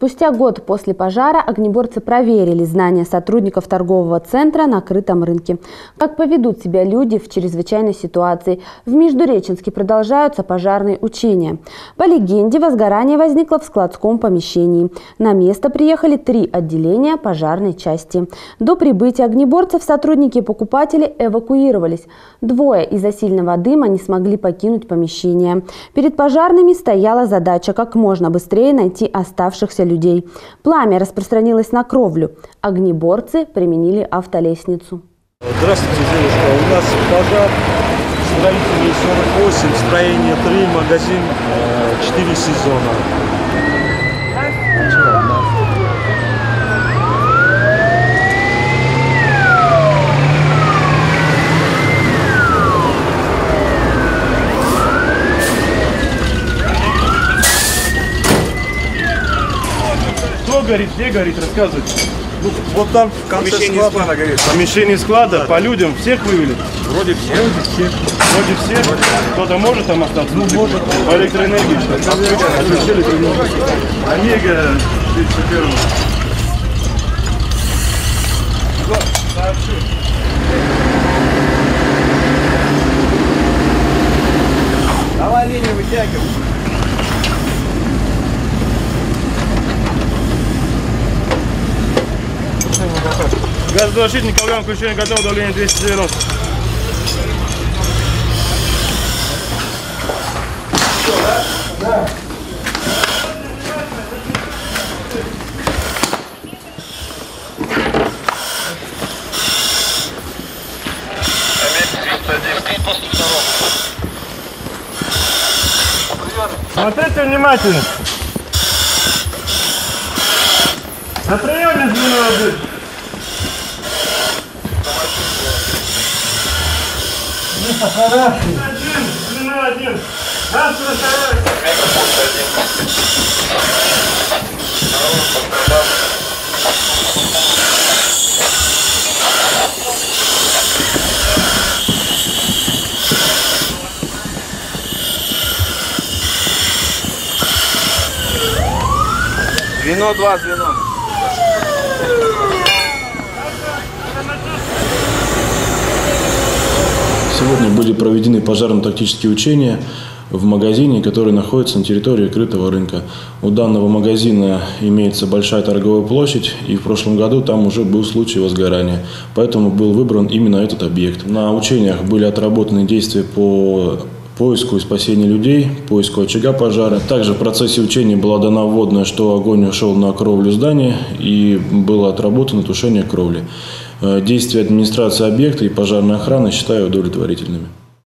Спустя год после пожара огнеборцы проверили знания сотрудников торгового центра на крытом рынке. Как поведут себя люди в чрезвычайной ситуации? В Междуреченске продолжаются пожарные учения. По легенде, возгорание возникло в складском помещении. На место приехали 3 отделения пожарной части. До прибытия огнеборцев сотрудники и покупатели эвакуировались. 2 из-за сильного дыма не смогли покинуть помещение. Перед пожарными стояла задача как можно быстрее найти оставшихся людей. Пламя распространилось на кровлю. Огнеборцы применили автолестницу. Здравствуйте, девушка. У нас пожар. Строителей 48, строение 3, магазин 4 сезона. Кто горит, где горит, рассказывайте. Ну, вот там в конце склада горит. Помещение склада, по людям всех вывели? Вроде всех. Вроде всех. Кто-то может там остаться? Ну, может. По электроэнергии что-то. Омега 31. Давай линию вытягивай. Газозащитник Колган, включение готово, давление 290. Да. Смотрите внимательно. На приеме звено. Один. Раз, второй. Звено 2, звено. Сегодня были проведены пожарно-тактические учения в магазине, который находится на территории крытого рынка. У данного магазина имеется большая торговая площадь, и в прошлом году там уже был случай возгорания. Поэтому был выбран именно этот объект. На учениях были отработаны действия по поиску и спасению людей, поиску очага пожара. Также в процессе учения была дана вводная, что огонь ушел на кровлю здания, и было отработано тушение кровли. Действия администрации объекта и пожарной охраны считаю удовлетворительными.